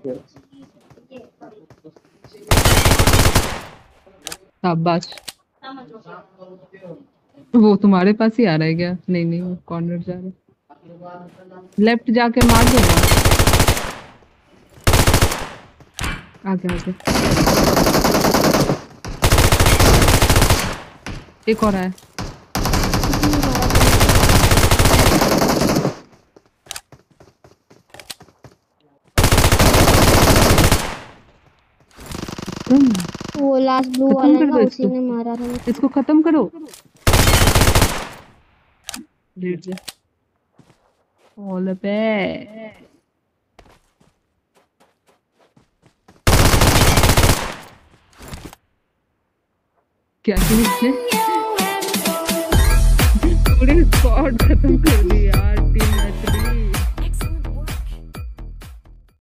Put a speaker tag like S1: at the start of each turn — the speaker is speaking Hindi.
S1: शाबाश। वो तुम्हारे पास ही आ रहा है क्या? नहीं नहीं, वो कॉर्नर जा रहा है। लेफ्ट जाके मार दो ना। आगे आगे। एक और है।
S2: किसी ने मारा था मेरे को।
S1: तुम
S2: वो लास्ट ब्लू
S1: खत्म
S2: वाला
S1: कर
S2: ना,
S1: दो
S2: उसी
S1: इसको।
S2: ने मारा था मेरे को।
S1: इसको खत्म करो। लेट जा। ऑल पे क्या किया इसने? पूरे स्क्वाड खत्म कर दी यार, टीम मैच में।